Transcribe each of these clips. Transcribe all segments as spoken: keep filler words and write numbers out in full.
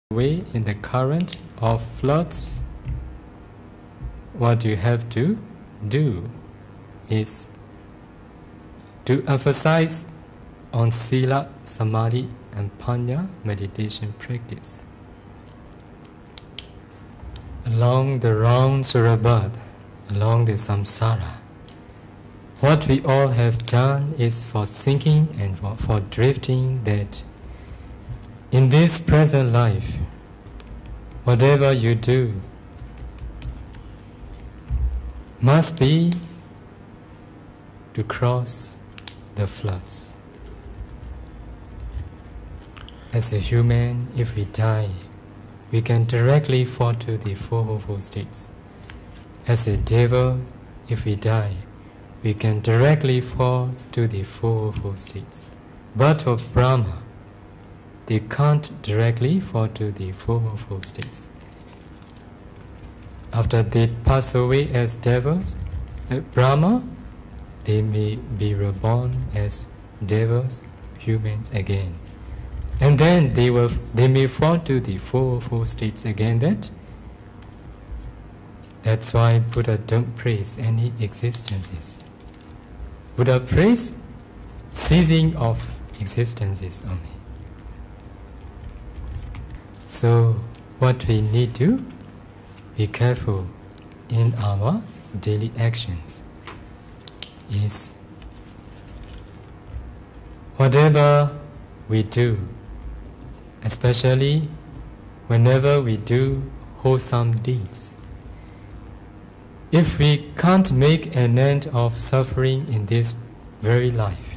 away in the current of floods, what you have to do is to emphasize on Sila, Samadhi and Panya meditation practice. Along the round Surabad, along the samsara, what we all have done is for sinking and for, for drifting, that in this present life, whatever you do must be to cross the floods. As a human, if we die, we can directly fall to the Four States. As a devil, if we die, we can directly fall to the Four States. But for Brahma, they can't directly fall to the Four States. After they pass away as devils, at Brahma, they may be reborn as devils, humans again. And then they will they may fall to the four four states again. That that's why Buddha don't praise any existences. Buddha praise ceasing of existences only. So what we need to be careful in our daily actions is whatever we do, especially whenever we do wholesome deeds, if we can't make an end of suffering in this very life,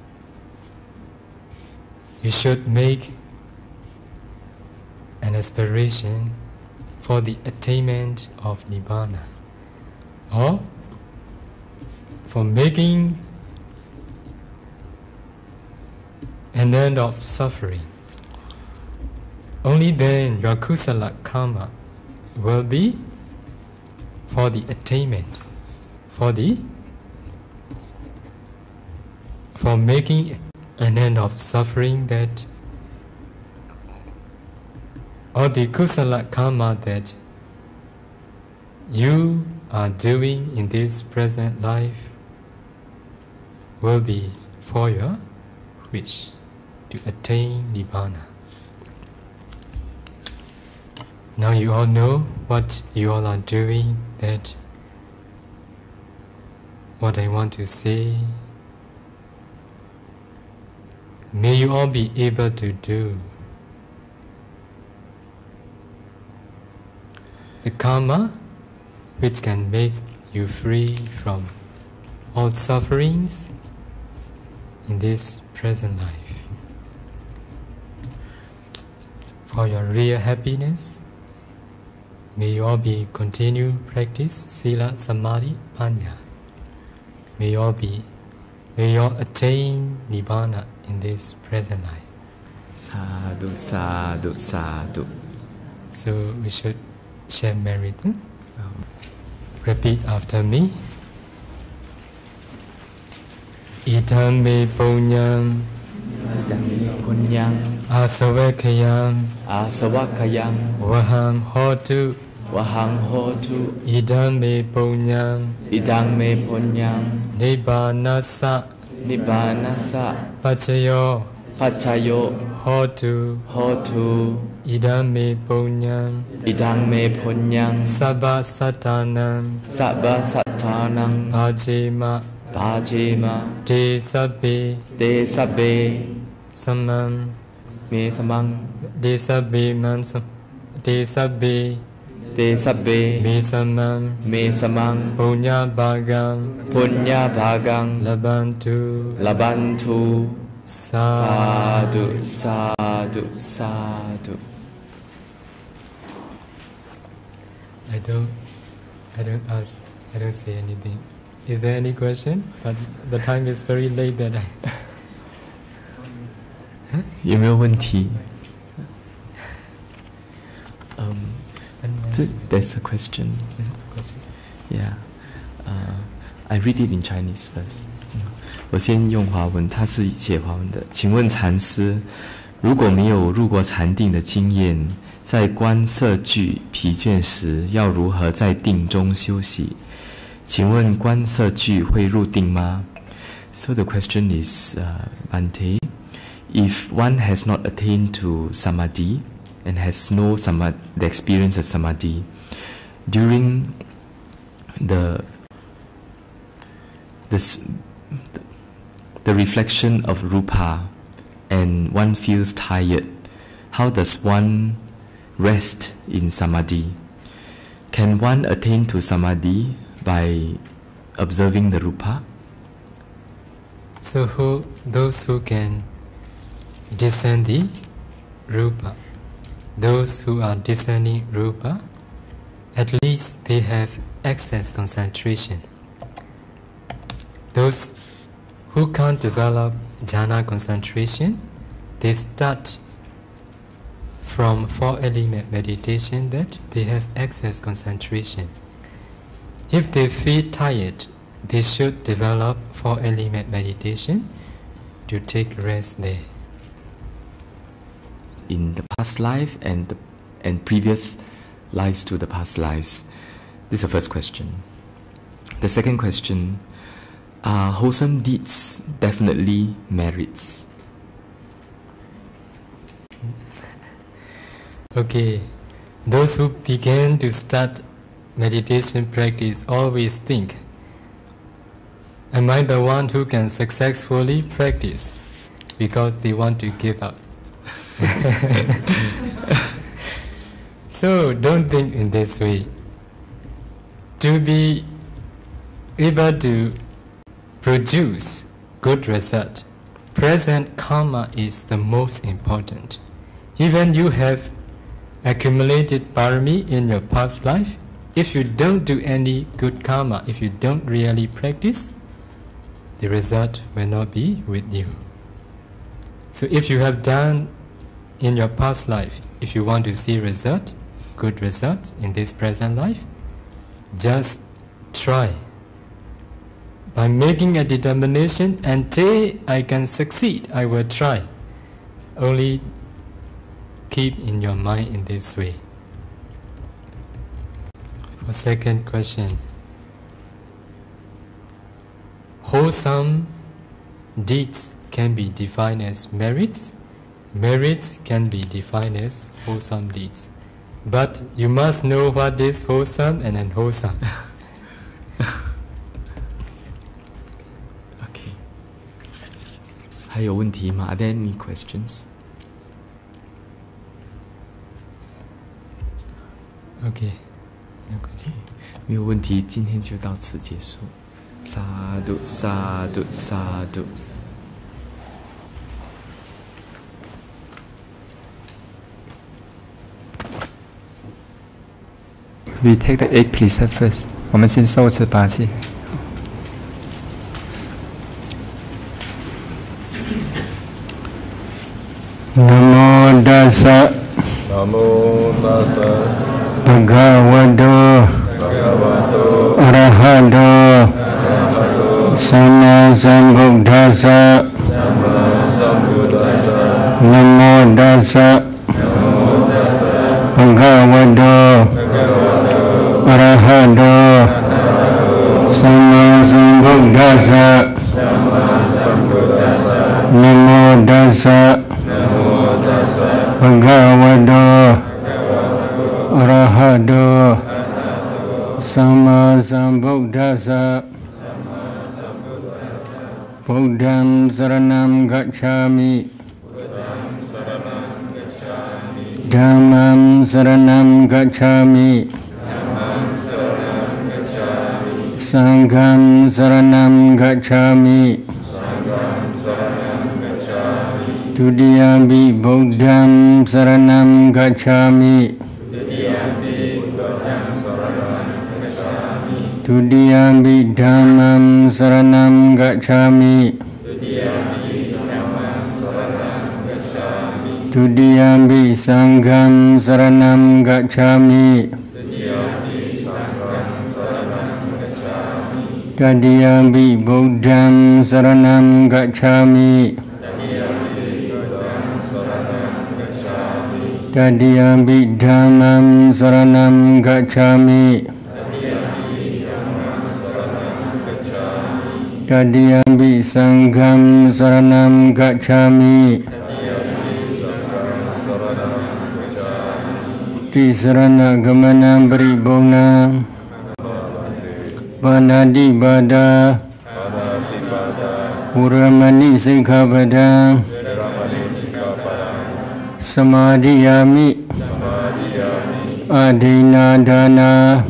you should make an aspiration for the attainment of Nibbana, or for making an end of suffering. Only then your kusala karma will be for the attainment, for the for making an end of suffering, that or the kusala karma that you are doing in this present life will be for your wish to attain Nibbana. Now you all know what you all are doing, that what I want to say, may you all be able to do. The karma which can make you free from all sufferings in this present life. For your real happiness, may you all be continue practice Sila, Samadhi, Panya. May you all be, may you all attain Nibbana in this present life. Sadhu, sadhu, sadhu. So we should share merit. Hmm? Oh. Repeat after me. Idam me punyam, Idam me punyam, asavakayam, asavakayam, vahang hotu, vahang hotu, idam me punyam, idam me punyam, nibbanasa, nibbanasa, pachayo, pachayo, hotu, hotu, idam me punyam, idam me punyam, sabba satanam, sabba satanam, bhajema, bhajema, te sabbe, te sabbe, samam, me samang, te sabbe mansam, te sabbe, te sabbe, me samam, me samang, punya bhagam, punya bhagang, labantu, labantu, sadhu, sadhu, sadhu. I don't, I don't ask, I don't say anything. Is there any question? But the time is very late that I... 有没有问题？嗯、um, 这 there's a question. Yeah, uh, I read it in Chinese first. 我先用华文，他是写华文的。请问禅师，如果没有入过禅定的经验， 在观色句疲倦时，要如何在定中休息？请问观色句会入定吗？ So the question is, uh, Bhante, if one has not attained to samadhi and has no samadhi, the experience of samadhi, during the this, the reflection of rupa, and one feels tired, how does one rest in samadhi? Can one attain to samadhi by observing the rupa? So who, those who can discern the rupa, those who are discerning rupa, at least they have excess concentration. Those who can't develop jhana concentration, they start from four element meditation that they have excess concentration. If they feel tired, they should develop four element meditation to take rest there. In the past life and the, and previous lives to the past lives. This is the first question. The second question, are wholesome deeds definitely merits? Okay, those who begin to start meditation practice always think, am I the one who can successfully practice? Because they want to give up. So don't think in this way. To be able to produce good result, present karma is the most important. Even you have accumulated parami in your past life, if you don't do any good karma, if you don't really practice, the result will not be with you. So if you have done in your past life, if you want to see result, good results in this present life, just try. By making a determination, until I can succeed, I will try. Only keep in your mind in this way. For second question, wholesome deeds can be defined as merits. Merits can be defined as wholesome deeds. But you must know what is wholesome and unwholesome. Okay. 还有问题吗? Are there any questions? Okay. 没有问题，今天就到此结束。Sadhu, sadhu, sadhu. We take the eight precepts first. 我们先受持八戒。Namo Tassa. Namo Tassa. Bhagavato. Bhagavato. Arahato. Arahato. Sama Sambuddhassa. Sama Sambuddhassa. Namo Tassa. Namo Tassa. Bhagavato. Bhagavato. Arahato. Arahato. Sama Sambuddhassa. Sama Sambuddhassa. Namo Tassa. Namo Tassa. Bhagavato. Arahato. Sama Sambuddhassa. Buddham Saranam Gacchami. Dhammam Saranam Gacchami. Sangham Saranam Gacchami. Tudiyampi Buddham Saranam Gacchami. Tudiyampi Dhammam Saranam Gacchami. Tudiyampi Sangham Saranam Gacchami. Tadiyampi Buddham Saranam Gacchami. Tadiyampi dhammam saranam gacchami. Tadiyampi sangham saranam gacchami. Tisarana gamanam paribhunam. Panati pada. Uramani sikkhapadam. Samadhiyami. Adhina dana.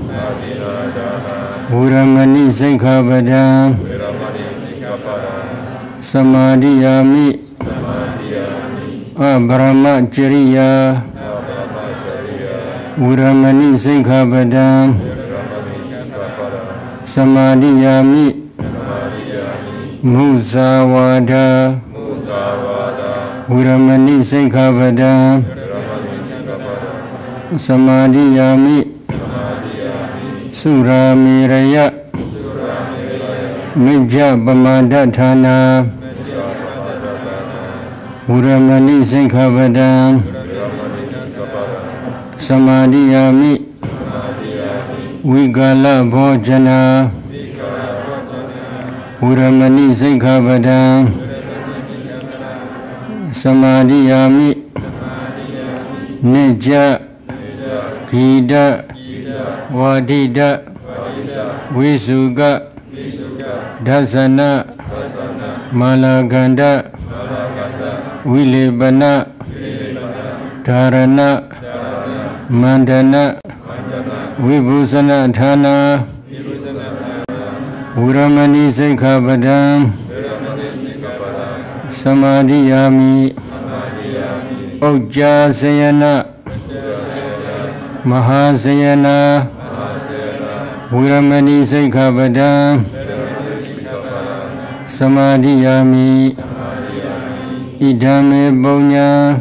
Uramani sikkhapadam. Samadhiyami. Abrahmacharya. Uramani sikkhapadam. Samadhiyami. Musawada. Uramani sikkhapadam. Samadhiyami. Suramiraya. Mijja pamadatthana. Uramani sikkhapadam. Samadhiyami. Vigala bhojana. Uramani sikkhapadam. Samadhiyami. Nijja Kida Vadida Visuga Dasana Malaganda Vilebana Dharana Mandana Vibhusana Dhana Uramani sikkhapadam. Samadhiyami. Ujjasayana. Mahasayana. Uramani sikkhapadam. Samadhiyami. Idame punya.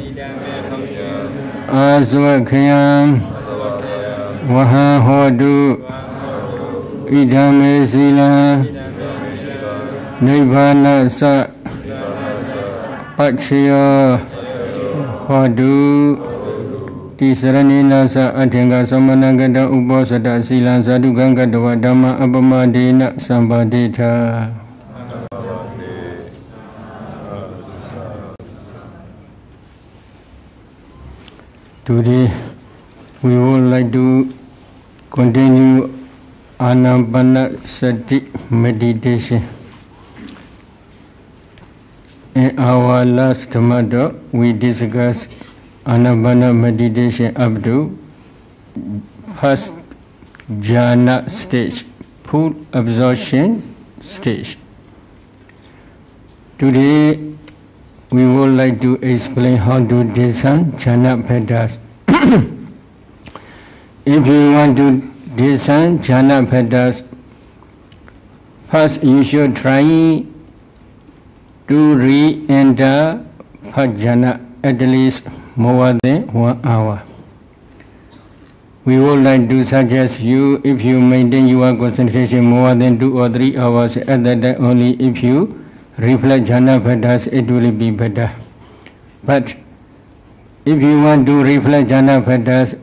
Asvakhayam. Vaha hodu. Idame sila. Nibbana sa. Pachaya. Hodu. Tisaranina sa adhengga samanangada uposada silan saduganga dava dhamma apamadena sambadetha. Today we would like to continue Anapanasati meditation. In our last Dhamma, we discussed Anapana meditation up to first jhana stage, full absorption stage. Today we would like to explain how to discern jhana bhedas. If you want to discern jhana bhedas, first you should try to re-enter first jhana at least more than one hour. We would like to suggest you, if you maintain your concentration more than two or three hours, at that time only if you reflect jhana bhedas, it will be better. But if you want to reflect jhana bhedas,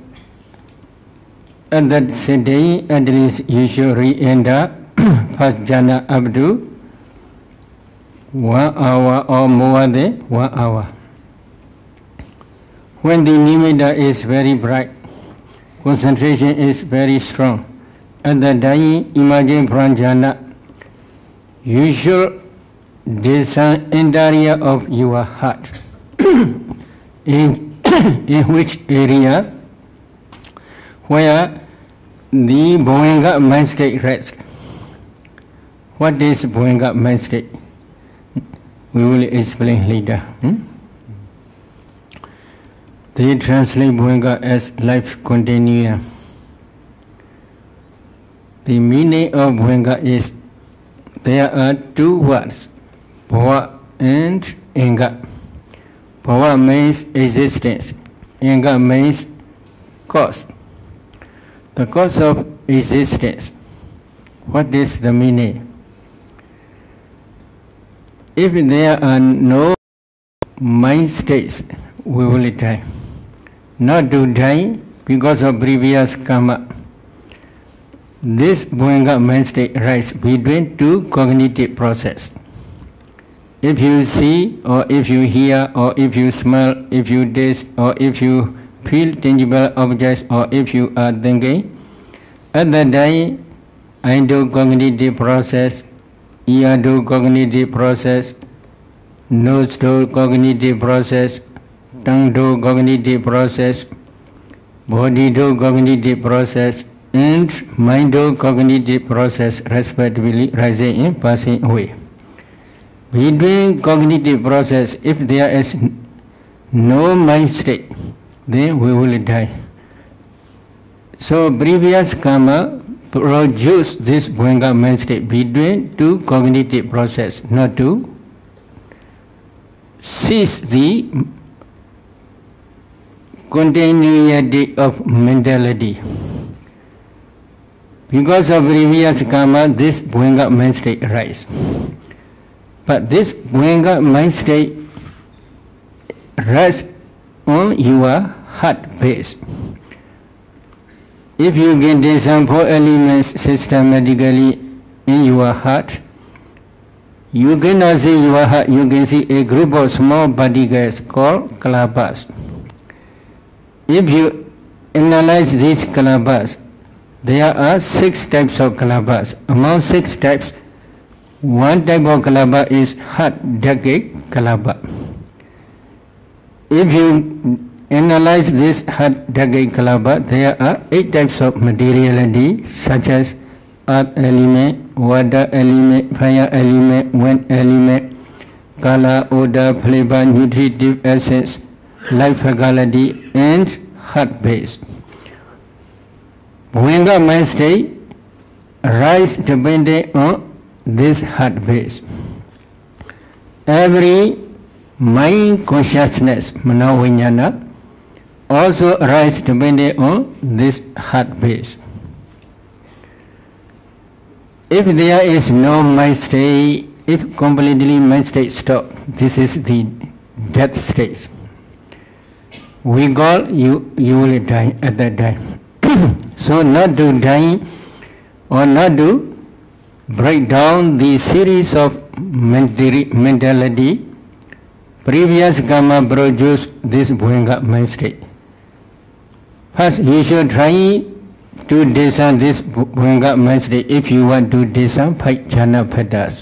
at that sitting, at least you should re-enter first jhana up to one hour or more than one hour. When the nimitta is very bright, concentration is very strong, at the time emerging from jhana, you should discern interior of your heart. in, in which area where the Bhovenga mind state rests. What is Bhovenga mind state? We will explain later. Hmm? They translate Bhovenga as life continuum. The meaning of Bhovenga is there are two words, Bhava and Anga. Bhava means existence, Anga means cause. The cause of existence. What is the meaning? If there are no mind states, we will die. not to die because of previous karma. This Bhuanga mind state arises between two cognitive processes. If you see, or if you hear, or if you smell, if you taste, or if you feel tangible objects, or if you are thinking, at that time, I do cognitive process, ear do cognitive process, nose do cognitive process, tongue do cognitive process, body do cognitive process, and mind do cognitive process respectively rising and passing away. Between cognitive process, if there is no mind state, then we will die. So previous karma produce this Bhuanga mind state between two cognitive process, not to cease the continuity of mentality. Because of previous karma, this Bhuanga mind state arises. But this Bhuanga mind state rests on your heart base. If you get these four elements systematically in your heart, you cannot see your heart, you can see a group of small particles called kalabas. If you analyze these kalabas, there are six types of kalabas. Among six types, one type of kalaba is heart decade kalaba. If you analyze this heart decade kalaba, there are eight types of materiality such as earth element, water element, fire element, wind element, color, odor, flavor, nutritive essence, life faculty, and heart base. Bhuanga mind state rise depending on this heart base. Every mind consciousness, manovinyana, also rise depending on this heart base. If there is no mind state, if completely mind state stop, this is the death stage. We call you, you will die at that time. So not to die or not to break down the series of mentality, previous karma produce this Bhuanga mind state. First, you should try to discern this Bhuanga mind state if you want to discern five jhana bhadas.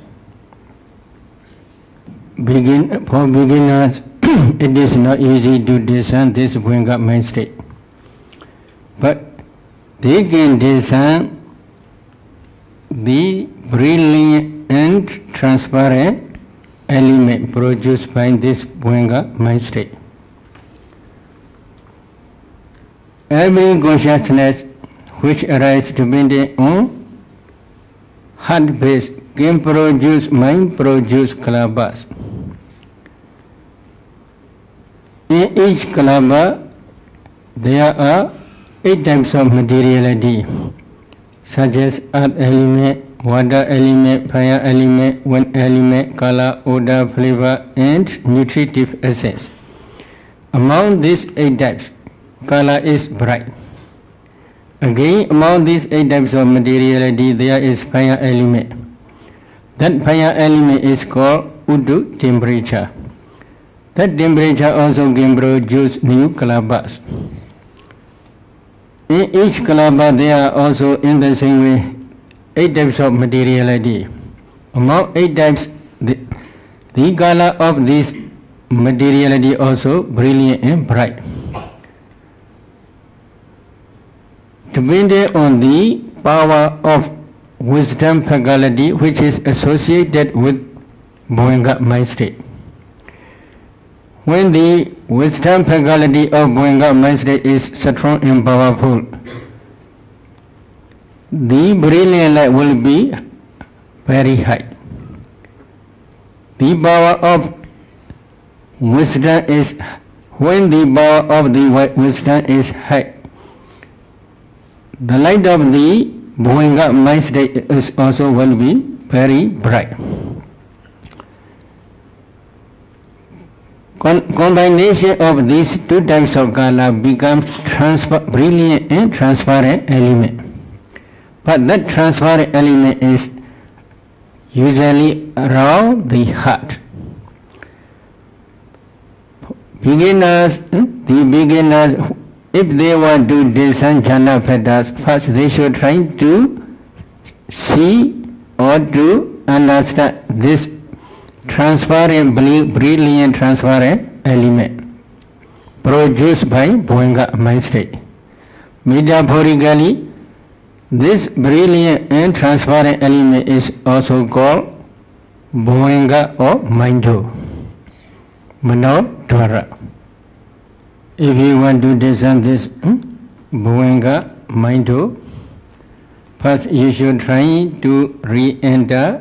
Begin, for beginners, it is not easy to discern this Bhuanga mind state. But they can discern the brilliant and transparent element produced by this Bhuanga mind state. Every consciousness which arises depending on heart base can produce mind produce kalabas. In each kalaba, there are eight types of materiality, such as earth element, water element, fire element, wind element, color, odor, flavor, and nutritive essence. Among these eight types, color is bright. Again, among these eight types of materiality, there is fire element. That fire element is called Uddu temperature. That temperature also can produce new kalabas. In each kalaba, there are also in the same way eight types of materiality. Among eight types, the, the color of this materiality also brilliant and bright. Depending on the power of wisdom faculty which is associated with Bhuanga mind state. When the wisdom faculty of Bhuanga mind state is strong and powerful, the brilliant light will be very high. The power of wisdom is, when the power of the wisdom is high, the light of the Bhuanga mind state is also will be very bright. Con combination of these two types of color becomes transfer brilliant and transparent element. But that transparent element is usually around the heart. Beginners, the beginners, if they want to descend jhana fetters, first they should try to see or to understand this transparent, brilliant, transparent element produced by Bhuanga mind state. Metaphorically, this brilliant and transparent element is also called Bhuanga or Maindo, Manodwara. If you want to discern this hmm, Bhuanga Maindo, first you should try to re-enter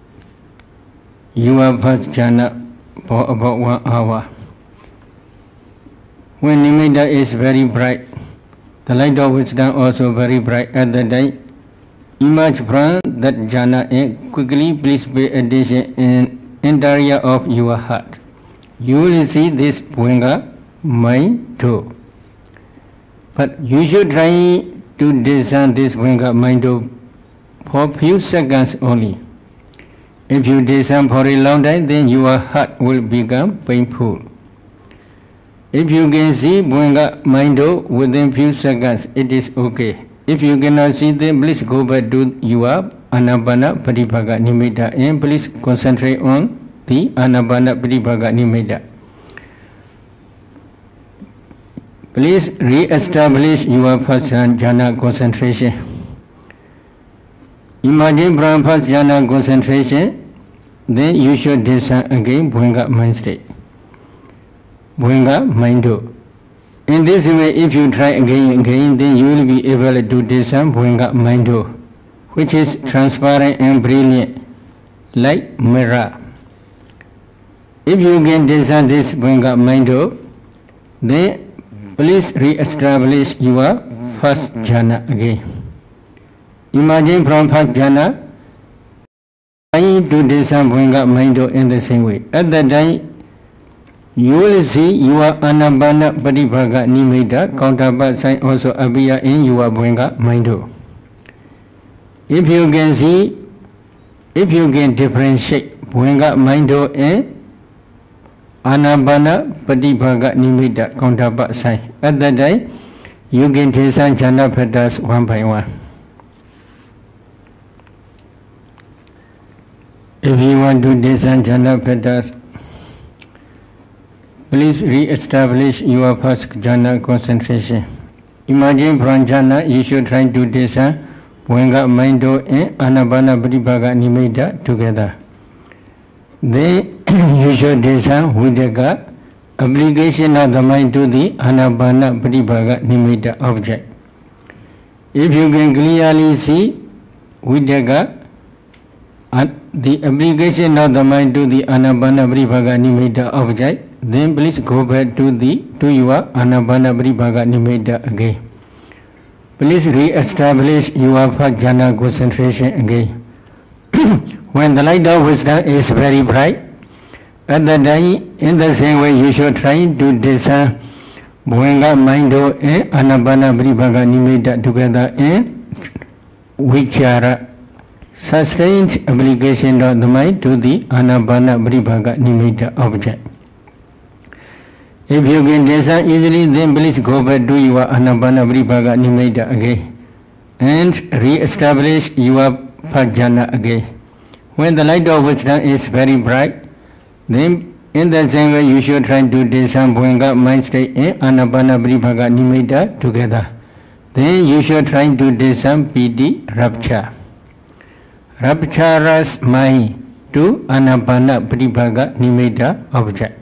your first jhana for about one hour. When nimitta is very bright, the light of wisdom also very bright at the time, emerge from that jhana and quickly please pay attention in interior of your heart. You will see this Bhuanga mind too. But you should try to discern this Bhuanga mind too for few seconds only. If you discern for a long time, then your heart will become painful. If you can see Bhuanga Maindo within few seconds, it is okay. If you cannot see them, please go back to your Anapana Pratipagga Nimitta and please concentrate on the Anapana Pratipagga Nimitta. Please re-establish your first jhana concentration. Imagine from first jhana concentration, then you should discern again Bhuanga mind state. Bhuanga Maindo. In this way, if you try again and again, then you will be able to discern Bhuanga Maindo, which is transparent and brilliant, like mirror. If you can discern this Bhuanga Maindo, then please re-establish your first jhana again. Imagine from first jhana, trying to discern Bhuanga Maindo in the same way. At that time, you will see your Anapana Pratipagga Nimitta counterpart sign also appear in your Bhuanga Maindo. If you can see, if you can differentiate Bhuanga Maindo and Anapana Pratipagga Nimitta counterpart sign, at that time, you can discern jhana fetters one by one. If you want to discern jhana fetters, please re-establish your first jhana concentration. Imagine from jhana, you should try to discern Bhuanga Maindo and Anapana Pratipagga Nimitta together. Then you should discern Viddhaka, application of the mind to the Anapana Pratipagga Nimitta object. If you can clearly see Viddhaka, the application of the mind to the Anapana Pratipagga Nimitta object, then please go back to the to your Anapana Pratipagga Nimitta again. Please re-establish your first jhana concentration again. When the light of wisdom is very bright, at the time, in the same way, you should try to discern Bhuanga Maindo and Anapana Pratipagga Nimitta together and vichara, sustained application of the mind to the Anapana Pratipagga Nimitta object. If you can discern easily, then please go back to your Anapana Pratipagga Nimitta again and re-establish your first jhana again. When the light of wisdom is very bright, then in the same way you should try to discern Bhuanga mind state and Anapana Pratipagga Nimitta together. Then you should try to discern piti rapture. Rapturous mind to Anapana Pratipagga Nimitta object.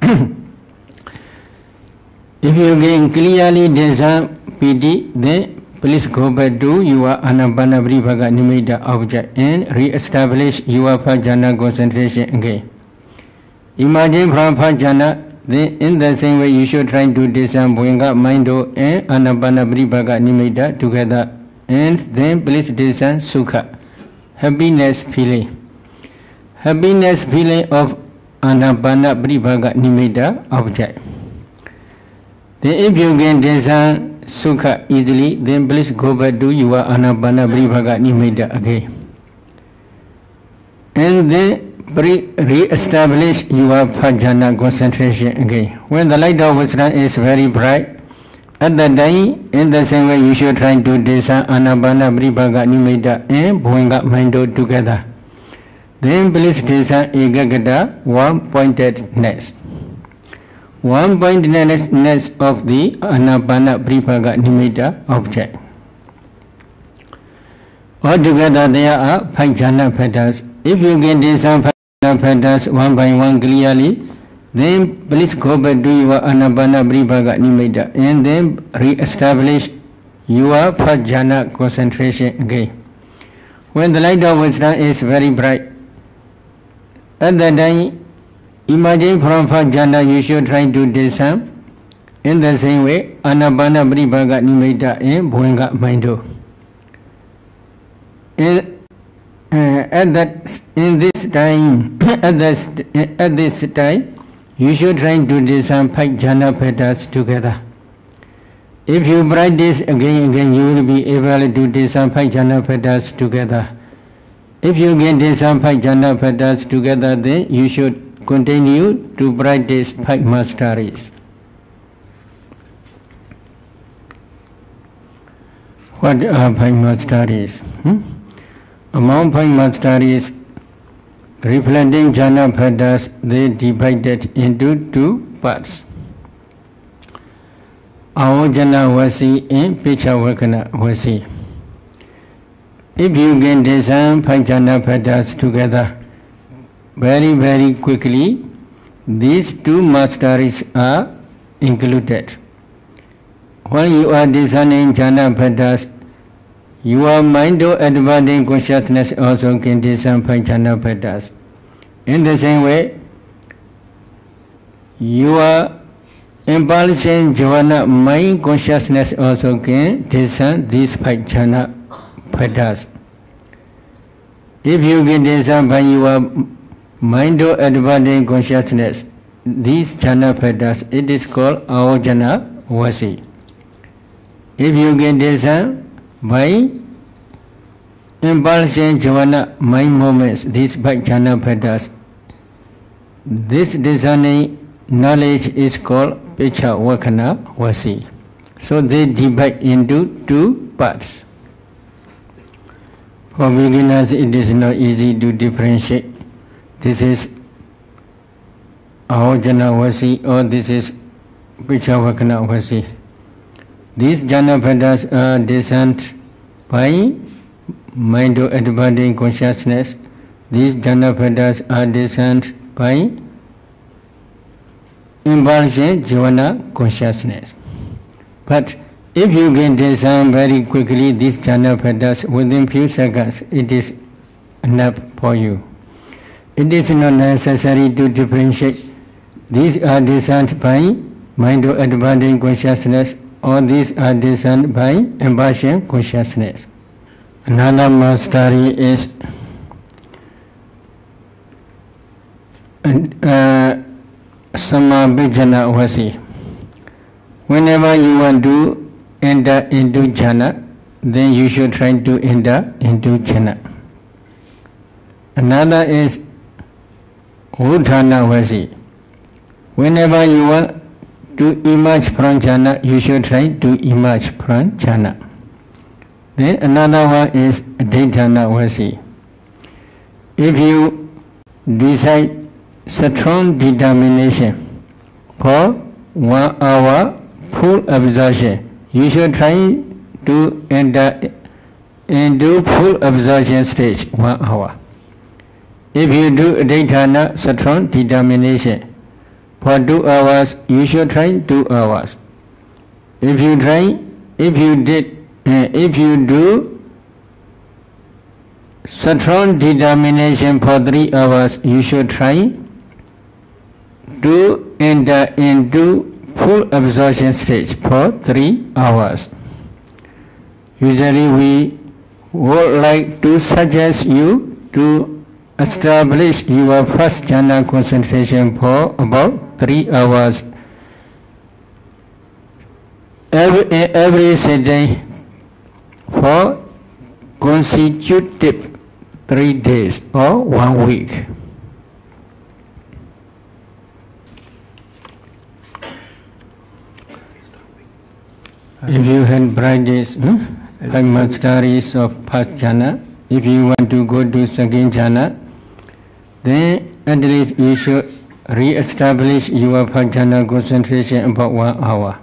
If you can clearly discern piti, then please go back to your Anapana Pratipagga Nimitta object and re-establish your first jhana concentration again. Imagine from first jhana, then in the same way you should try to discern Bhuanga Maindo and Anapana Pratipagga Nimitta together and then please discern Sukha, happiness feeling. Happiness feeling of Anapana Pribhaga Nimitta object. Then if you can discern Sukha easily, then please go back to your Anapana Pribhaga Nimitta again. And then re-establish your Phajana concentration again. When the light of Vajra is very bright, at that time, in the same way, you should try to discern Anapana Pribhaga Nimitta and Bhuanga Mando together. Then please discern Ekagata, one-pointedness. One-pointedness of the Anapana Pribhaga Nimitta object. Altogether, there are five jhana fetters. If you can discern five jhana fetters one by one clearly, then please go back to your Anapana Pribhaga Nimitta and then re-establish your first jhana concentration again. When the light of Vajra is very bright, at that time, imagine from first jhana you should try to discern in the same way Anapana Pribhaga Nimitta and Bhuanga Mando. In, uh, at that in this time at this at this time you should try to discern five jhana fetters together. If you practice again and again, you will be able to discern five jhana fetters together. If you can discern five jhana fetters together, then you should continue to practice five masteries. What are five masteries? Hmm? Among five masteries, reflecting jhana fetters, they divided into two parts. Ahojana Vasi and Pichavakana Vasi. If you can discern five jhana fetters together very, very quickly, these two masteries are included. When you are discerning jhana fetters, your mind or advancing consciousness also can discern five jhana fetters. In the same way, your impulsion jhana mind consciousness also can discern these five jhana fetters. If you can discern by your mind or advancing consciousness these jhana fetters, it is called Ahojana Vasi. If you can discern by impulsion jhana mind movements these five jhana fetters, this discerning knowledge is called Pichavakana Vasi. So they divide into two parts. For beginners, it is not easy to differentiate. This is Ahojana Vasi or this is Pichavakana Vasi. These jhana fetters are discerned by mind or advancing consciousness. These jhana fetters are discerned by impulsion jhana consciousness. But if you can discern very quickly these jhana fetters within few seconds, it is enough for you. It is not necessary to differentiate. These are discerned by mind or advancing consciousness, or these are discerned by impulsion consciousness. Another mastery is uh, Samabhijana Vasi. Whenever you want to enter into jhana, then you should try to enter into jhana. Another is Udhana Vasi. Whenever you want to emerge from jhana, you should try to emerge from jhana. Then another one is Dhyana Vasi. If you decide strong determination for one hour full absorption, you should try to enter into full absorption stage one hour. If you do Dhyana strong determination for two hours, you should try two hours. If you try, if you did, uh, if you do strong determination for three hours, you should try to enter into full absorption stage for three hours. Usually we would like to suggest you to establish your first jhana concentration for about three hours every, every sitting for consecutive three days or one week. If you had practiced hmm, five masteries of first jhana, if you want to go to second jhana, then at least you should re-establish your first jhana concentration about one hour.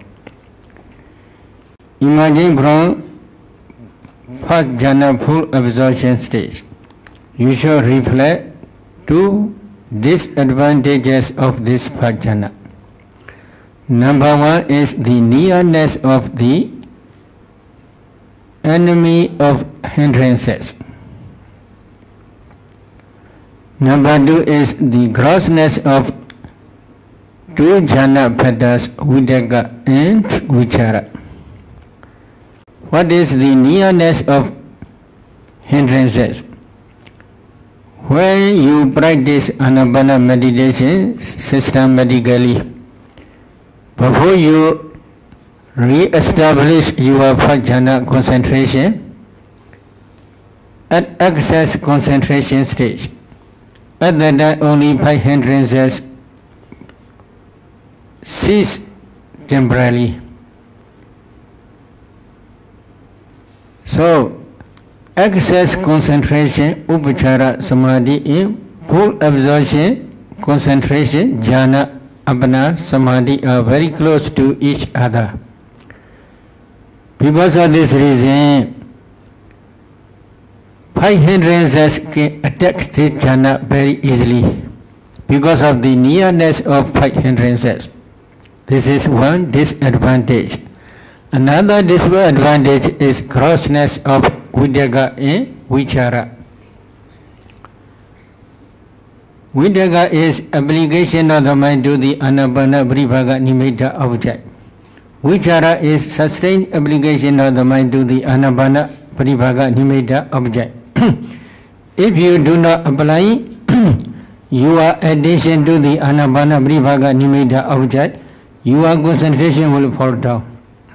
Imagine from first jhana full absorption stage, you should reflect two disadvantages of this first jhana. Number one is the nearness of the enemy of hindrances. Number two is the grossness of two jhana padas, Vidaka and Vichara. What is the nearness of hindrances? When you practice Anapana meditation systematically, before you re-establish your first jhana concentration, at excess concentration stage, at that time only five hindrances cease temporarily. So, excess concentration, upachara samadhi, in full absorption concentration, jhana, apana, samadhi are very close to each other. Because of this reason, five hindrances can attack this jhana very easily because of the nearness of five hindrances. This is one disadvantage. Another disadvantage is grossness of Vidyaga and Vichara. Vidyaga is application of the mind to the Anapana Bribhaga Nimitta object. Vichara is sustained application of the mind to the Anapana Bribhaga Nimitta object. If you do not apply your attention to the Anapana Bribhaga Nimitta object, your concentration will fall down.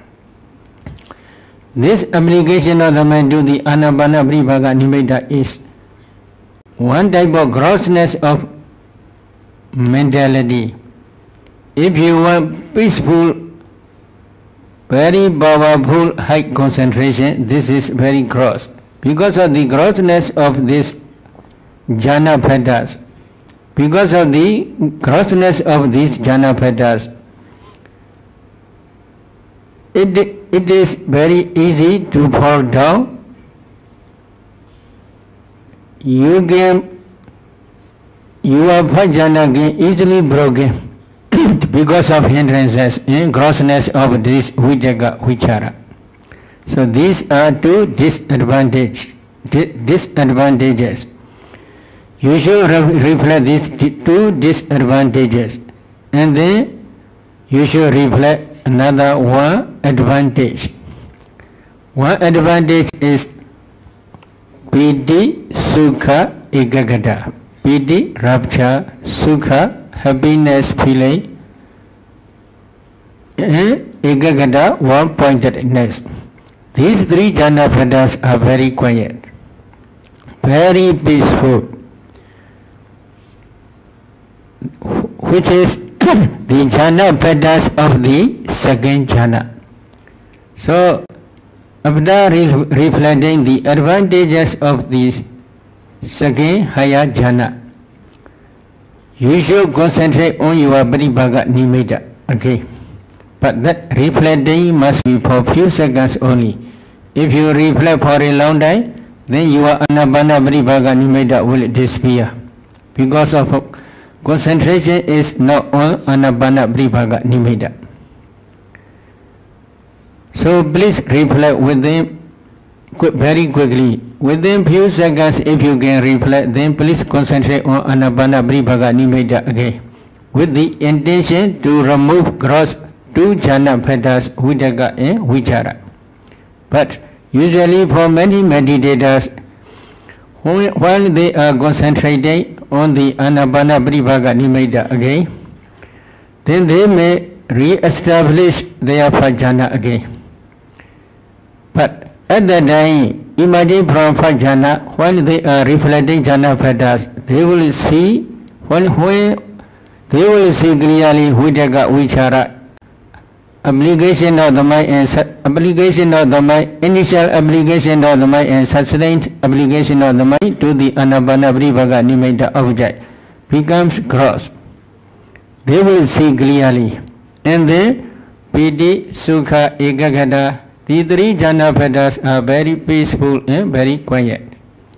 This application of the mind to the Anapana Bribhaga Nimitta is one type of grossness of mentality. If you want peaceful, very powerful high concentration, this is very gross. Because of the grossness of this jhana padas, because of the grossness of these jhana padas, it, it is very easy to fall down. You can, your first jhana can easily broken because of hindrances and grossness of this Vidyaga Vichara. So these are two disadvantage, disadvantages. You should re reflect these two disadvantages, and then you should reflect another one advantage. One advantage is Piti, Sukha, Ekagata. Piti, rapture, Sukha, happiness, feeling, and Ekagata, one-pointedness. These three jhana padas are very quiet, very peaceful, which is the jhana padas of the second jhana. So, after re reflecting the advantages of this second higher jhana, you should concentrate on your Paribhaga Nimitta. Okay. But that reflecting must be for few seconds only. If you reflect for a long time, then your Anapana Paribhaga Nimitta will disappear. Because of concentration is not on Anapana Paribhaga Nimitta. So please reflect within very quickly. Within few seconds, if you can reflect, then please concentrate on Anapana Paribhaga Nimitta again, with the intention to remove gross two jhana padas, Vidyaga and Vichara. But usually for many meditators, While they are concentrating on the Anapanapadivaga Nimitta again, then they may re-establish their Fajjana again. But at that time, imagine from Fajjana, while they are reflecting Jhana Bhadas, they will see, when, when they will see clearly Vitaka Vichara, obligation of the mind and obligation of the mind, initial obligation of the mind and sustained obligation of the mind to the Anapanapadivaga Nimitta object becomes gross. They will see clearly. And then Piti, Sukha, Ekagata, the three Jhana Bhadas are very peaceful and very quiet.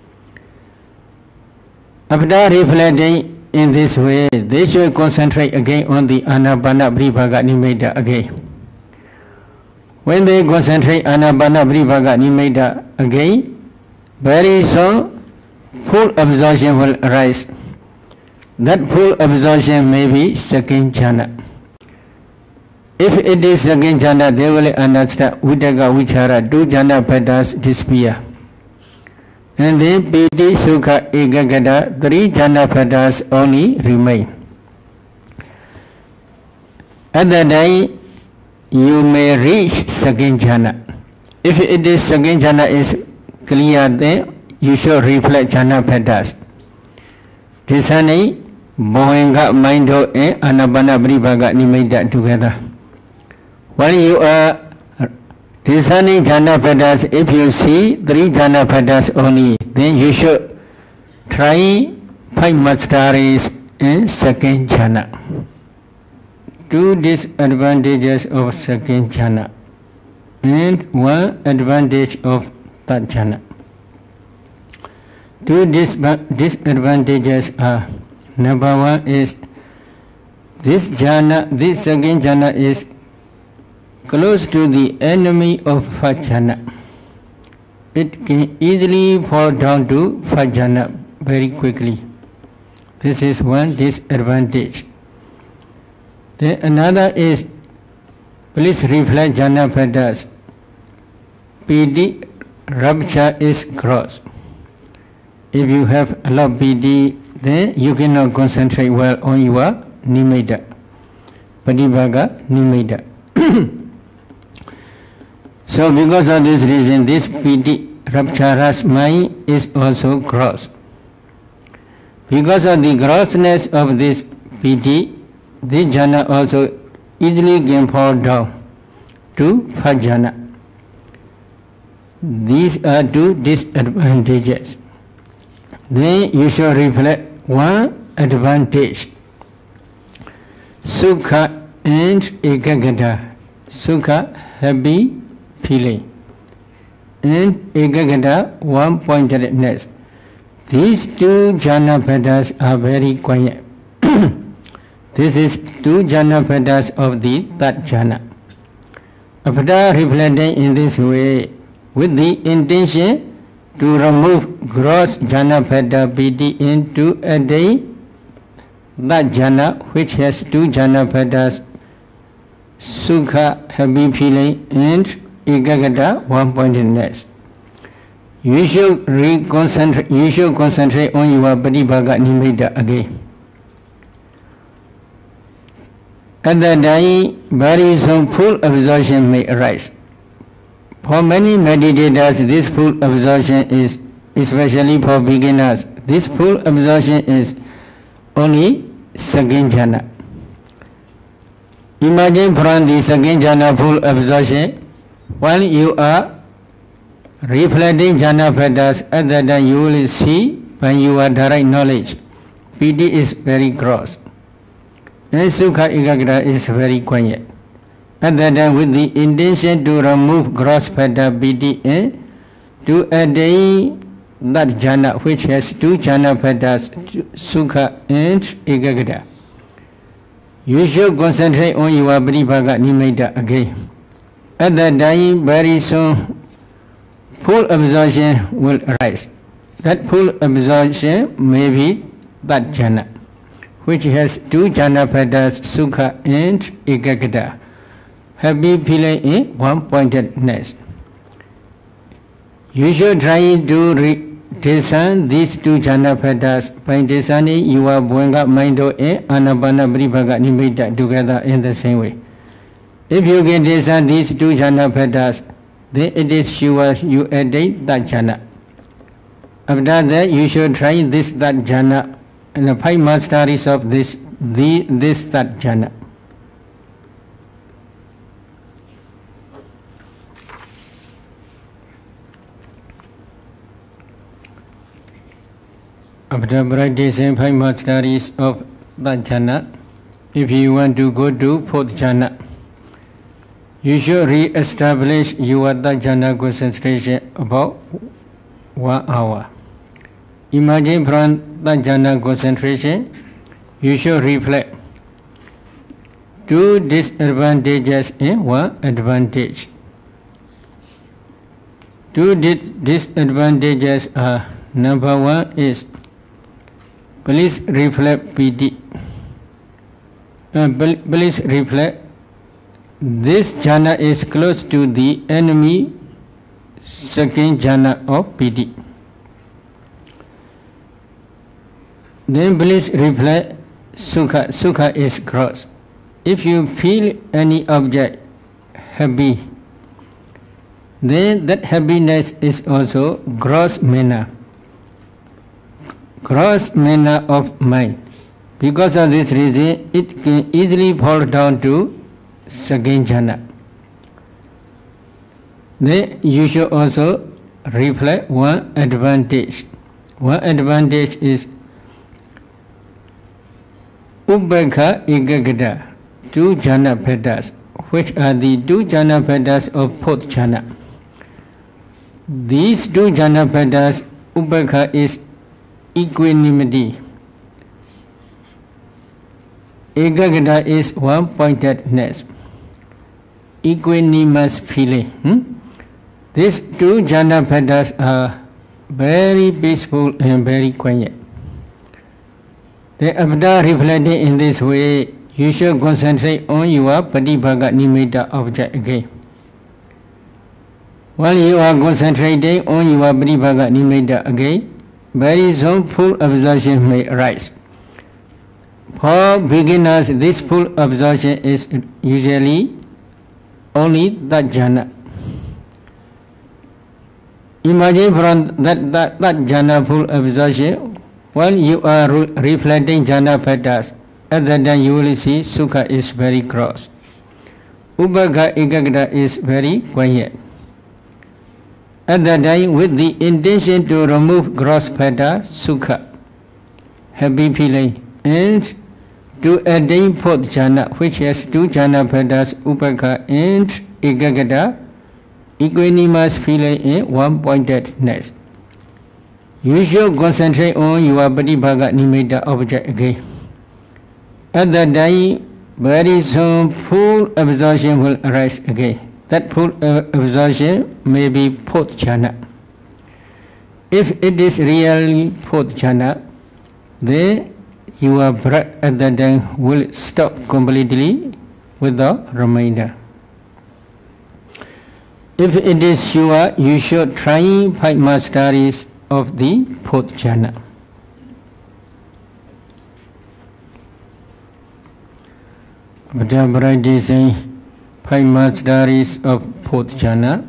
After reflecting in this way, they should concentrate again on the Anapanapadivaga Nimitta again. When they concentrate Anapanapadivaga Nimitta again, very soon full absorption will arise. That full absorption may be second jhana. If it is second jhana, they will understand Vitaka Vichara, two jhana bhadas disappear. And then Piti, Sukha, Ekagata, three jhana bhadas only remain. At that time, you may reach second jhana. If it is second jhana is clear, then you should reflect jhana bhadas. Disani, Bohenga, Mindo, and Anapanapadivaga Nimitta together. When you are discerning jhana bhadas, if you see three jhana bhadas only, then you should try five masteries in second jhana. Two disadvantages of second jhana and one advantage of third jhana. Two dis disadvantages are, number one is this jhana, this second jhana is close to the enemy of first jhana. It can easily fall down to first jhana very quickly. This is one disadvantage. Then another is, please reflect jhana bhadas. Piti rupture is gross. If you have a lot of piti, then you cannot concentrate well on your nimitta, Padivaga Nimitta. So because of this reason, this piti rapcharas mind is also gross. Because of the grossness of this piti, this jhana also easily can fall down to first jhana. These are two disadvantages. Then you should reflect one advantage. Sukha and Ekagata. Sukha, happy feeling, and Ekagata, one-pointedness. These two jhana bhadas are very quiet. This is two jhana bhadas of the third jhana. After reflecting in this way, with the intention to remove gross jhana bhada piti into a day, that jhana which has two jhana bhadas, Sukha, happy feeling, and Ekagata, one-pointedness. You should reconcentrate, you should concentrate on your Padivaga Nimitta again. At that time, very soon full absorption may arise. For many meditators, this full absorption is, especially for beginners, this full absorption is only second jhana. Imagine from the second jhana full absorption, while you are reflecting jhana bhadas, at that time you will see by your direct knowledge, piti is very gross, and Sukha Ekagata is very quiet. At that time, with the intention to remove gross bhada piti and to attain that jhana which has two jhana bhadas, Sukha and Ekagata, you should concentrate on your Padivaga Nimitta again. At that time, very soon, full absorption will arise. That full absorption may be that jhana, which has two jhana bhadas, Sukha and Ekagata, happy feeling in one-pointedness. You should try to re discern these two jhana factors. By discerning, you are Bhuanga Mindo and Anapana Paribhaga Nimitta together in the same way. If you can discern these two jhana factors, then it is sure you attain that jhana. After that, you should try this that jhana and the five masteries of this the this that jhana. After practicing five masteries of that jhana, if you want to go to fourth jhana, you should re-establish your that jhana concentration about one hour. Imagine from that jhana concentration, you should reflect two disadvantages and one advantage. Two disadvantages are: number one is please reflect P D. Uh, please reflect this jhana is close to the enemy second jhana of P D. Then please reflect sukha. Sukha is gross. If you feel any object happy, then that happiness is also gross manner. Gross manner of mind. Because of this reason, it can easily fall down to second jhana. Then you should also reflect one advantage. One advantage is Ubbekha Ekagata, two jhana factors, which are the two jhana factors of fourth jhana. These two jhana factors, Ubbekha is equanimity. Ekagata is one-pointedness, equanimous feeling. Hmm? These two jhana factors are very peaceful and very quiet. Then after reflecting in this way, you should concentrate on your Patibhaga Nimitta object again. While you are concentrating on your Patibhaga Nimitta again, very soon full absorption may arise. For beginners, this full absorption is usually only that jhana. Imagine from that, that, that jhana full absorption, while you are re reflecting jhana factors, at that time you will see sukha is very gross. Ubbekha Ekagata is very quiet. At that time, with the intention to remove gross factor, sukha, happy feeling, and to attain fourth jhana, which has two jhana factors, Ubbekha and Ekagata, equanimous feeling and one-pointedness. You should concentrate on your Patibhaga Nimitta object again. At that time, very soon full absorption will arise again. That full absorption may be fourth jhana. If it is really fourth jhana, then your breath at that time will stop completely without remainder. If it is sure, you should try five masteries of the fourth jhana. After practicing five masteries of fourth jhana,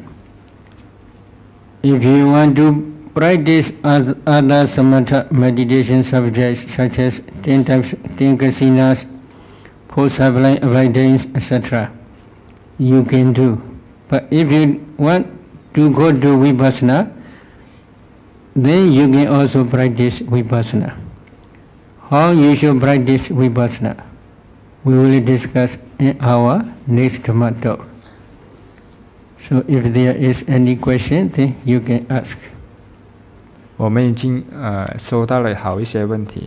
if you want to practice other samatha meditation subjects such as ten types, ten kasinas, four sublime avoidance, et cetera, you can do. But if you want to go to vipassana, then you can also practice vipassana. How you should practice vipassana, we will discuss in our next Dhamma talk. So if there is any question, then you can ask. 我们已经呃收到了好一些问题。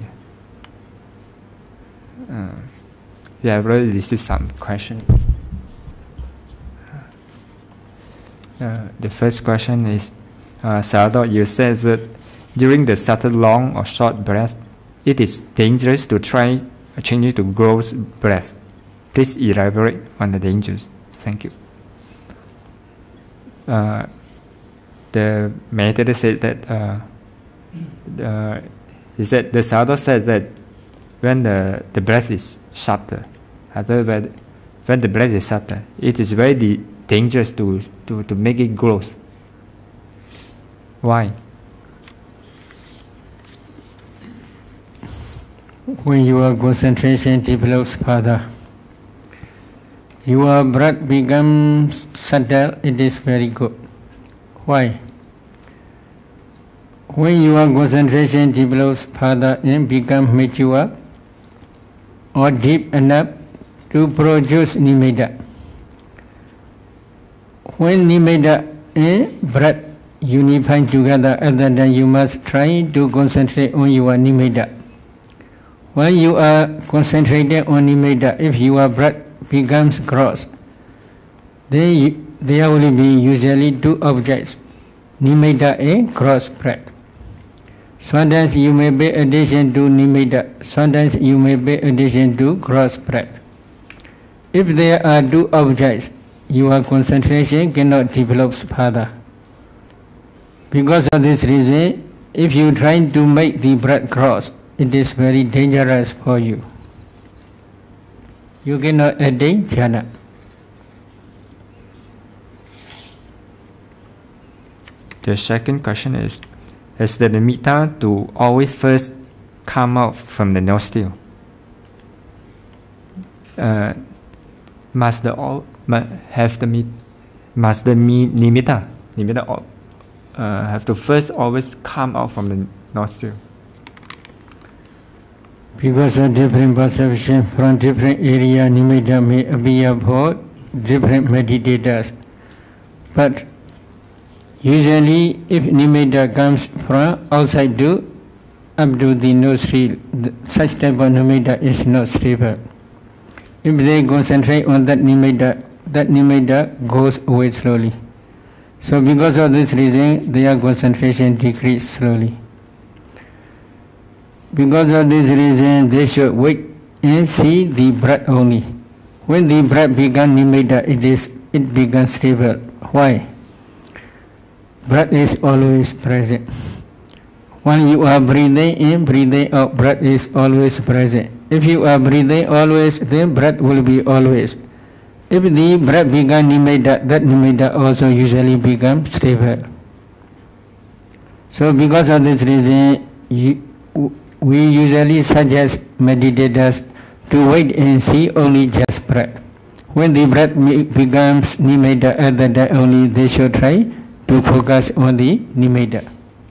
嗯 ，We have already received some question. Uh, the first question is, uh, Sayadaw, you said that during the subtle long or short breath, it is dangerous to try changing to gross breath. Please elaborate on the dangers. Thank you. Uh, the meditator said that uh, uh, he said the Sayadaw said that when the, the breath is shorter, when, when the breath is shorter, it is very de- dangerous to, to, to make it grow. Why? When your concentration develops further, your breath becomes subtle, it is very good. Why? When your concentration develops further and becomes mature or deep enough to produce nimitta, when nimitta and breath unify together, at that time you must try to concentrate on your nimitta. While you are concentrating on nimitta, if your breath becomes gross, then you, there will be usually two objects, nimitta and gross breath. Sometimes you may pay attention to nimitta, sometimes you may pay attention to gross breath. If there are two objects, your concentration cannot develop further. Because of this reason, if you try to make the breath gross, it is very dangerous for you. You cannot attain jhana. The second question is, is the nimitta to always first come out from the nostril? Uh, must the all must have the must the nimitta nimitta uh, have to first always come out from the nostril? Because of different perception from different area, nimitta may appear for different meditators. But usually, if nimitta comes from outside to up to the nostril, such type of nimitta is not stable. If they concentrate on that nimitta, that nimitta goes away slowly. So because of this reason, their concentration decreases slowly. Because of this reason, they should wait and see the breath only. When the breath becomes nimitta, it is it becomes stable. Why? Breath is always present. When you are breathing in, breathing out, breath is always present. If you are breathing always, then breath will be always. If the breath becomes nimitta, that nimitta also usually becomes stable. So because of this reason, you, we usually suggest meditators to wait and see only just breath. When the breath becomes nimitta, at that time only they should try to focus on the nimitta.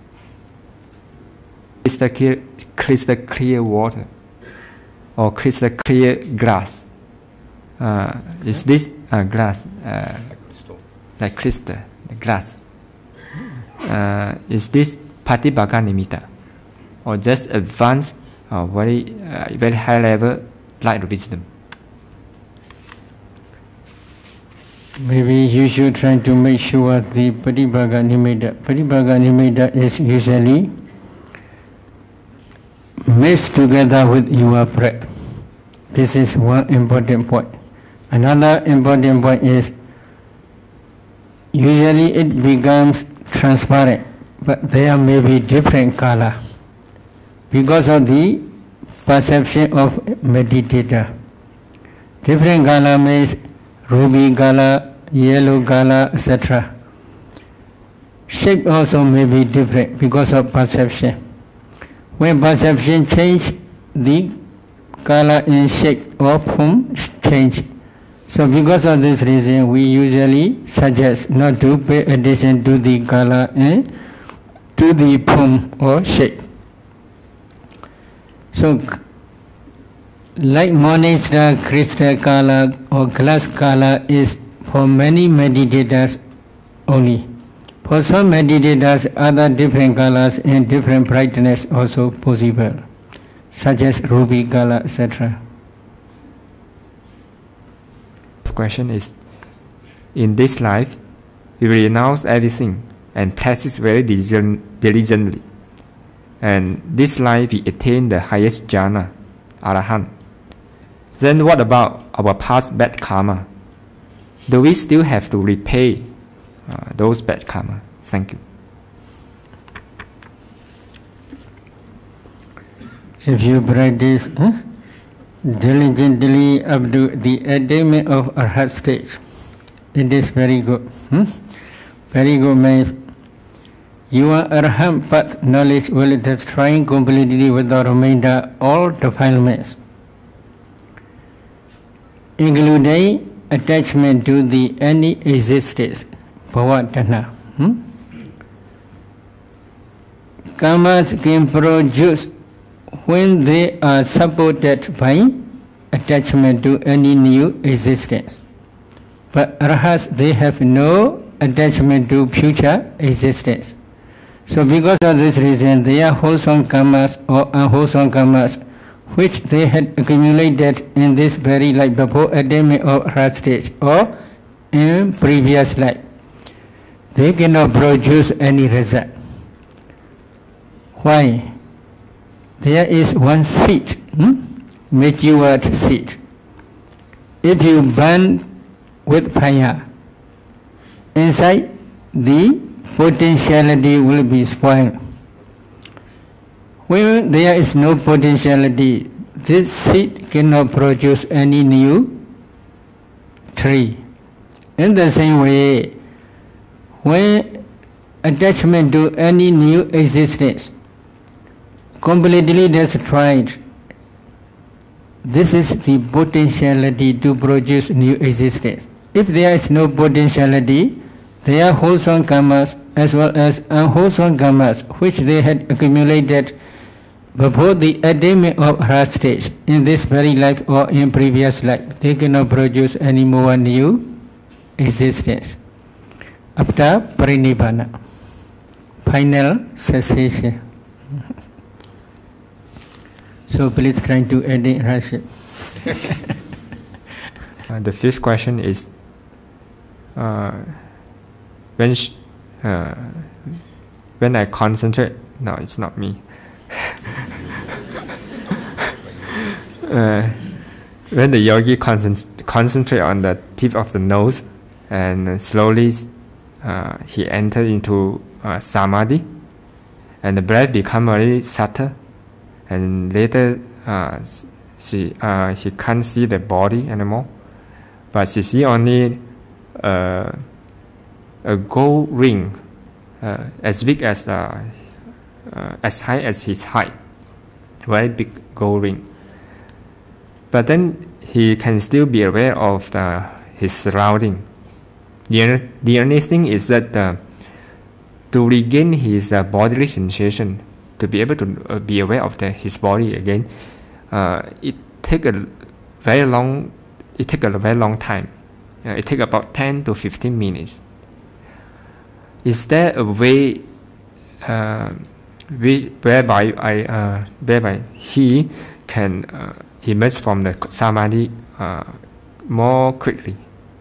Crystal clear, crystal clear water or crystal clear glass. Uh, is this uh, glass uh, like crystal, the glass? Uh, is this Patibhagga nimitta or just advanced, uh, very uh, very high level light wisdom? Maybe you should try to make sure the Patibhagga nimitta. Patibhagga nimitta is usually mixed together with your breath. This is one important point. Another important point is usually it becomes transparent, but there may be different color because of the perception of meditator. Different color means ruby color, yellow color, et cetera. Shape also may be different because of perception. When perception change, the color and shape of form change. So because of this reason, we usually suggest not to pay attention to the color and to the form or shape. So like morning star crystal color or glass color is for many meditators only. For some meditators, other different colors and different brightness also possible, such as ruby color, et cetera. The question is, in this life, we renounce everything and practice very diligently. And this life we attain the highest jhana, Arahant. Then what about our past bad karma? Do we still have to repay uh, those bad karma? Thank you. If you practice huh, diligently up to the attainment of arhat stage, it is very good. Hmm? Very good means your arhat path knowledge will destroy completely without remainder all defilements, including attachment to the any existence, bhava tanha. Hmm? Karmas can produce when they are supported by attachment to any new existence. But arhats, they have no attachment to future existence. So because of this reason, they are wholesome karmas or unwholesome karmas which they had accumulated in this very life before attainment of arhat stage or in previous life. They cannot produce any result. Why? There is one seed, hmm? matured seed. If you burn with fire, inside the potentiality will be spoiled. When there is no potentiality, this seed cannot produce any new tree. In the same way, when attachment to any new existence completely destroyed, this is the potentiality to produce new existence. If there is no potentiality, there are wholesome karmas as well as unwholesome karmas which they had accumulated before the attainment of arhat stage in this very life or in previous life. They cannot produce any more new existence after parinibbana, final cessation. So please try to edit Rashid. uh, the fifth question is uh, when sh uh, when I concentrate. No, it's not me. uh, when the yogi concent concentrate on the tip of the nose and slowly uh, he enters into uh, samadhi, and the breath become very subtle. And later, uh, she uh, she can't see the body anymore, but she see only uh, a gold ring uh, as big as uh, uh, as high as his height, very big gold ring. But then he can still be aware of the, his surrounding. The the only thing is that uh, to regain his uh, bodily sensation, to be able to uh, be aware of the, his body again, uh, it take a very long. It take a very long time. Uh, it take about ten to fifteen minutes. Is there a way uh, we, whereby I, uh, whereby he can uh, emerge from the samadhi uh, more quickly?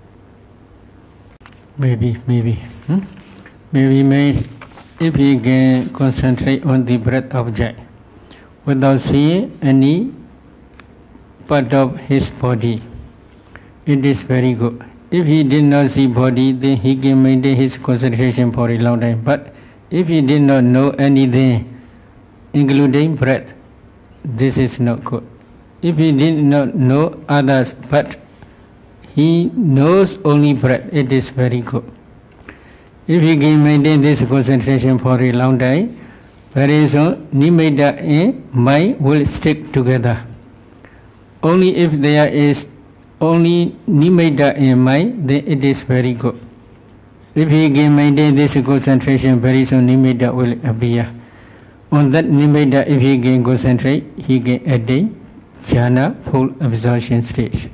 Maybe, maybe, hmm? maybe, maybe. If he can concentrate on the breath object without seeing any part of his body, it is very good. If he did not see body, then he can maintain his concentration for a long time. But if he did not know anything, including breath, this is not good. If he did not know others, but he knows only breath, it is very good. If he can maintain this concentration for a long time, very soon nimitta and mind will stick together. Only if there is only nimitta and mind, then it is very good. If he can maintain this concentration, very soon nimitta will appear. On that nimitta, if he can concentrate, he can attain jhana, full absorption stage.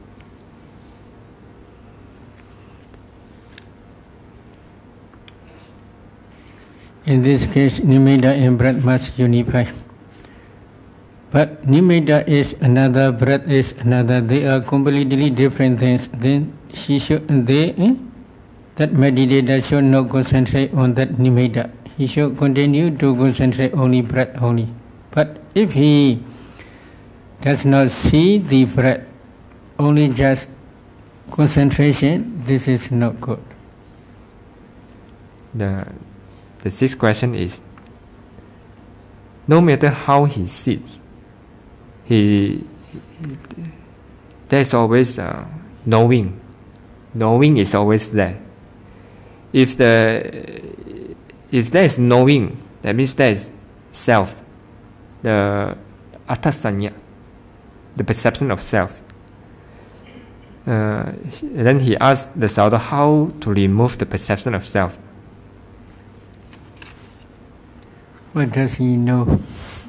In this case, nimitta and breath must unify. But nimitta is another, breath is another. They are completely different things. Then she should, they, eh? that meditator should not concentrate on that nimitta. He should continue to concentrate only breath only. But if he does not see the breath, only just concentration, this is not good. The The sixth question is, no matter how he sits, he there's always uh, knowing. Knowing is always there. If the if there is knowing, that means there is self, the atasanya, the perception of self. Uh, then he asked the Sayadaw how to remove the perception of self. What does he know?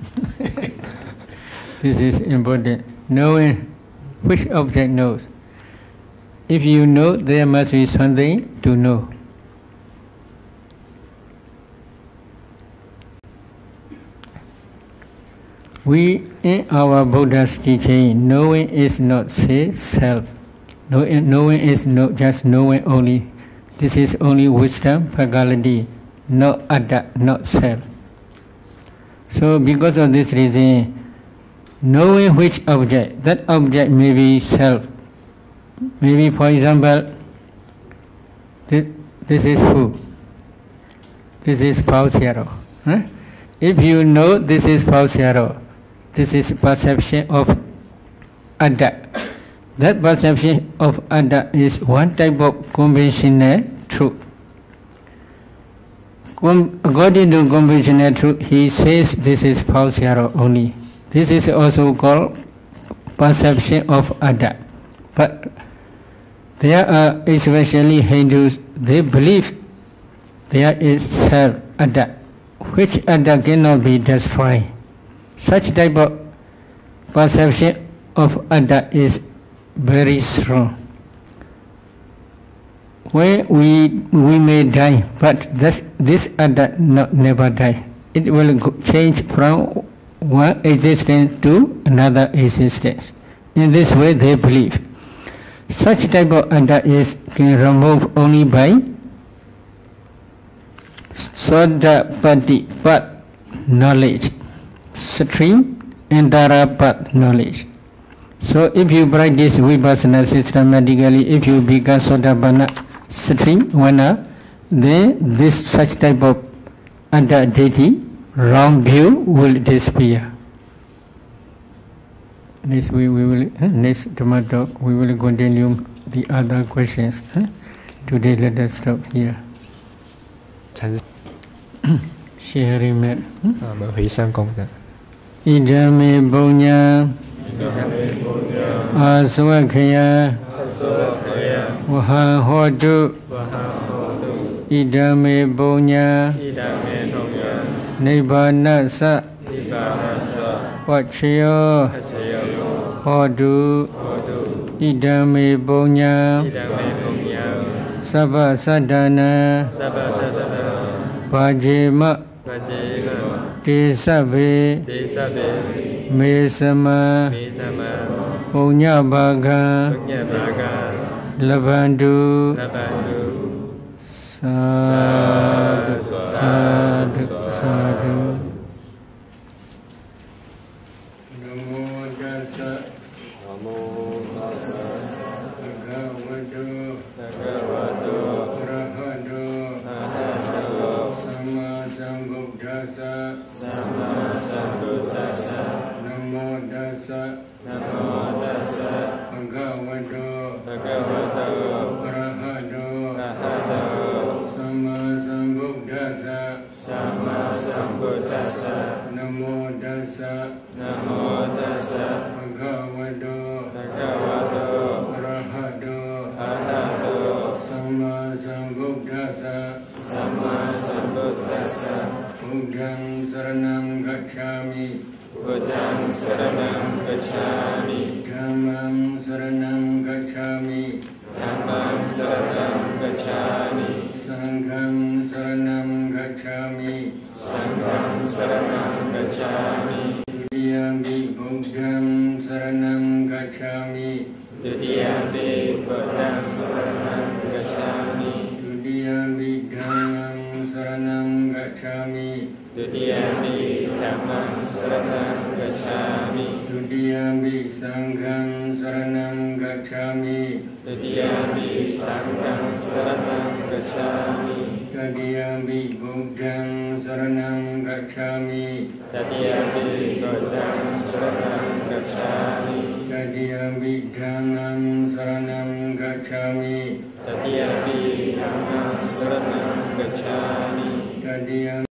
This is important. Knowing which object knows. If you know, there must be something to know. We, in our Buddha's teaching, knowing is not say self. Knowing, knowing is not just knowing only. This is only wisdom, faculty, not atta, not self. So because of this reason, knowing which object, that object may be self. Maybe, for example, this, this is who? This is Pausero. Huh? If you know this is Pausero, this is perception of atta. That perception of atta is one type of conventional truth. According to conventional truth, he says this is Pausero only. This is also called perception of atta. But there are especially Hindus, they believe there is self atta, which atta cannot be destroyed. Such type of perception of atta is very strong. When we we may die, but this this atta not never die. It will go, change from one existence to another existence. In this way, they believe. Such type of atta is can remove only by Sodapatipat knowledge, stream and Dharapat knowledge. So if you practice Vipassana systematically, if you become Sodapana stream, Vana, then this such type of atta deity, wrong view will disappear. Next we, we will uh, next Dhamma talk we will continue the other questions. Huh? Today let us stop here. Sharing mat. Idame Bonya Aswakaya Waha Hodu Idame Bonya Nibbana Sa Pachayo Hodu Idame Bonya Sabha Sadhana Pajima Tesabe Mesama Punya Bhaga Labandu Sadhu Sadhu Sadhu. Namo Tassa Namo Tassa Bhagavato Bhagavato Arahato Arahato Samma Sambuddhassa Samma Sambuddhassa Namo Tassa Namo Tassa Bhagavato Bhagavato Arahato Arahato Samma Sambuddhassa Samma Sambuddhassa Namo Tassa Namo Tassa Bhagavato Bhagavato Arahato Arahato Samma Sambuddhassa Samma Sambuddhassa Buddhaṃ Saranam Gacchāmi Buddhaṃ Saranam Gacchāmi Dhammaṃ Saranam Gacchāmi Dhammaṃ Saranam Gacchāmi Sanghaṃ Saranam Gacchāmi Sanghaṃ Saranam Gacchāmi Dutiyampi Buddhaṃ Saranam Gacchāmi Dutiyampi Buddhaṃ Saranam Gacchāmi Dutiyampi Dhammam Saranam Gacchāmi Dutiyampi Dhammam Saranam Gacchāmi Dutiyampi Sangham Saranam Gacchāmi Dutiyampi Sangham Saranam Gacchāmi Tadiyampi Buddhang Saranang Gacchami Tadiyampi Buddhang Saranang Gacchami Tadiyampi Dhammam Saranang Gacchami Tadiyampi Dhammam Saranang Gacchami Tadiyampi